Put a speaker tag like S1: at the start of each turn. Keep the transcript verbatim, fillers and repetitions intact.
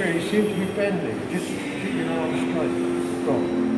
S1: straight. You seem to be bending. Just keep your arms straight. Go on.